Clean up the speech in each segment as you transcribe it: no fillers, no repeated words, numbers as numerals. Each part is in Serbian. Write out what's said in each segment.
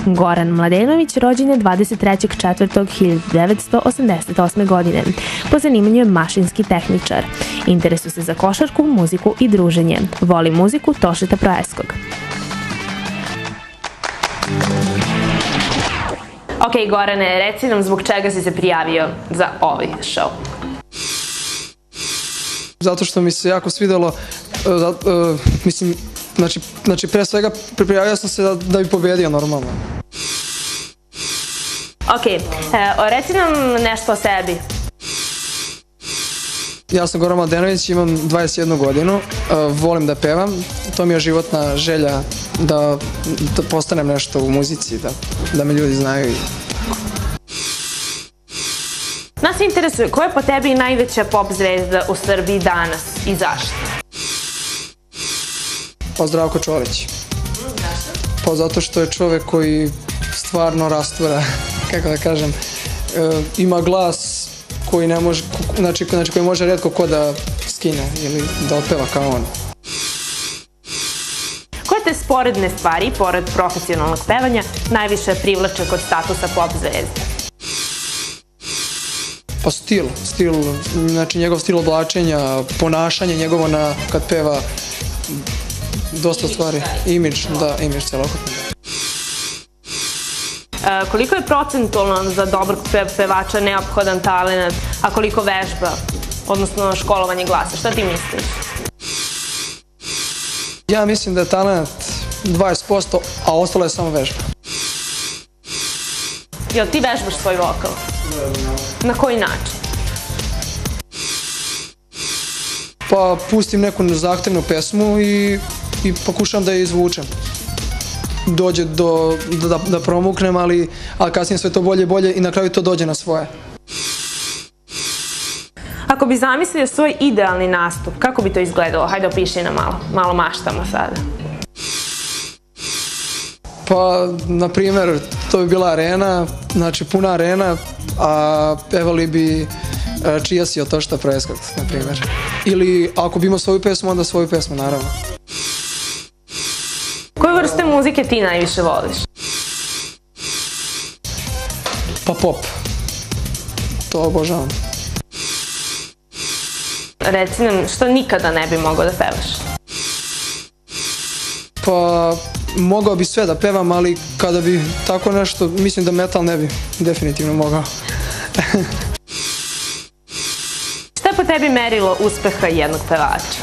Goran Mladenović rođen je 23.4.1988. godine. Po zanimanju je mašinski tehničar. Interesuje se za košarku, muziku i druženje. Voli muziku Tošeta Proeskog. Ok, Gorane, reci nam zbog čega si se prijavio za ovaj show. Zato što mi se jako svidelo, mislim, znači pre svega prijavio sam se da bi pobedio normalno. Ok, reci nam nešto o sebi. Ja sam Goran Mladenović, imam 21 godinu, volim da pevam, to mi je životna želja da postanem nešto u muzici, da me ljudi znaju. Nas interesuje, ko je po tebi najveća pop zvezda u Srbiji danas i zašto? Pa Zdravko Čolić. Pa zato što je čovek koji stvarno rastvara, kako da kažem, ima glas koji ne može, znači koji može retko ko da skine ili da otpeva kao on. Koje te sporedne stvari, pored profesionalnog pevanja, najviše privlače kod statusa pop zvezde? Pa stil, znači njegov stil oblačenja, ponašanje njegovo kad peva, dosta stvari. Imidž celokupno. Koliko je procentualno za dobrog pevača neophodan talent, a koliko vežba, odnosno školovanje glasa? Šta ti misliš? Ja mislim da je talent 20%, a ostalo je samo vežba. Jel ti vežbaš svoj vokal? Na koji način? Pa pustim neku zahtevnu pesmu i pokušam da je izvučem. Dođe da promuknem, ali kasnije sve to bolje i bolje i na kraju to dođe na svoje. Ako bi zamislio svoj idealni nastup, kako bi to izgledalo? Hajde opiši nam malo maštamo sada. Pa, na primer, to bi bila arena, znači puna arena, a pevali bi Čija si od Tošeta Proeskog, na primer. Ili ako bi imao svoju pesmu, onda svoju pesmu, naravno. Koje vrste muzike ti najviše voliš? Pa pop. To obožavam. Reci nam što nikada ne bi mogao da pevaš? Pa mogao bi sve da pevam, ali kada bi tako nešto, mislim da metal ne bi definitivno mogao. Šta je po tebi merilo uspeha jednog pevača?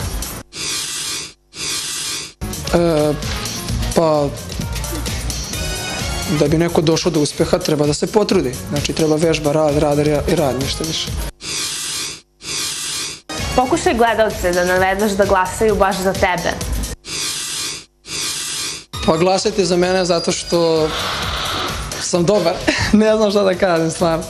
Pa, da bi neko došao do uspeha treba da se potrudi. Znači treba vežba, rad i rad, ništa više. Pokušaj gledalce da navedeš da glasaju baš za tebe. Pa glasajte za mene zato što sam dobar. Ne znam šta da kažem, stvarno.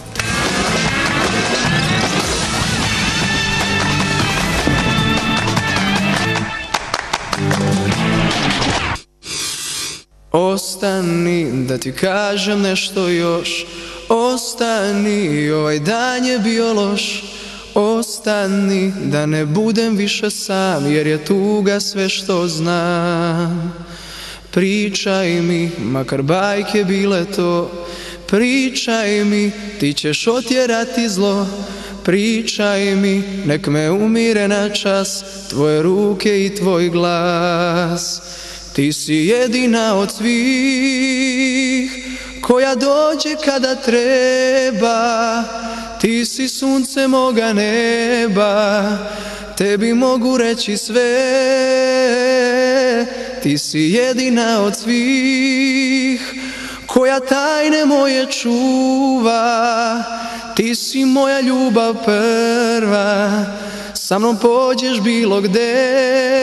Ostani da ti kažem nešto još. Ostani, ovaj dan je bio loš. Ostani da ne budem više sam, jer je tuga sve što znam. Pričaj mi, makar bajke bile to. Pričaj mi, ti ćeš otjerati zlo. Pričaj mi, nek me umire na čas tvoje ruke i tvoj glas. Ti si jedina od svih koja dođe kada treba. Ti si sunce moga neba, tebi mogu reći sve. Ti si jedina od svih koja tajne moje čuva. Ti si moja ljubav prva, sa mnom pođeš bilo gde.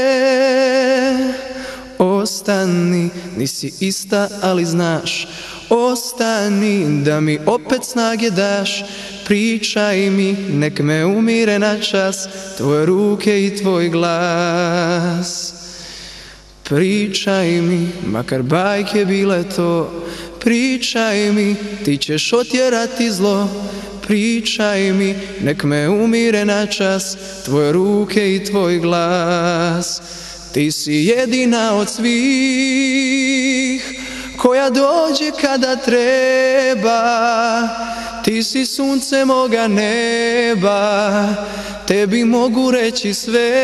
Ostani, nisi ista, ali znaš. Ostani, da mi opet snage daš. Pričaj mi, nek me umire na čas tvoje ruke i tvoj glas. Pričaj mi, makar bajke bile to. Pričaj mi, ti ćeš otjerati zlo. Pričaj mi, nek me umire na čas tvoje ruke i tvoj glas. Ti si jedina od svih koja koja dođe kada treba. Ti si sunce moga neba, tebi mogu reći sve.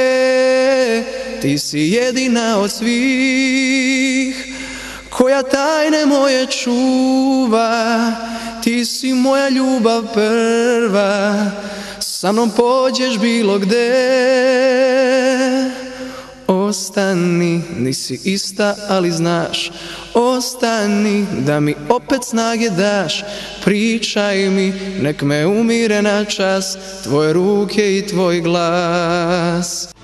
Ti si jedina od svih koja tajne moje čuva. Ti si moja ljubav prva, sa mnom pođeš bilo gde. Ostani, nisi ista, ali znaš. Ostani, da mi opet snage daš. Pričaj mi, nek me umire na čas tvoje ruke i tvoj glas.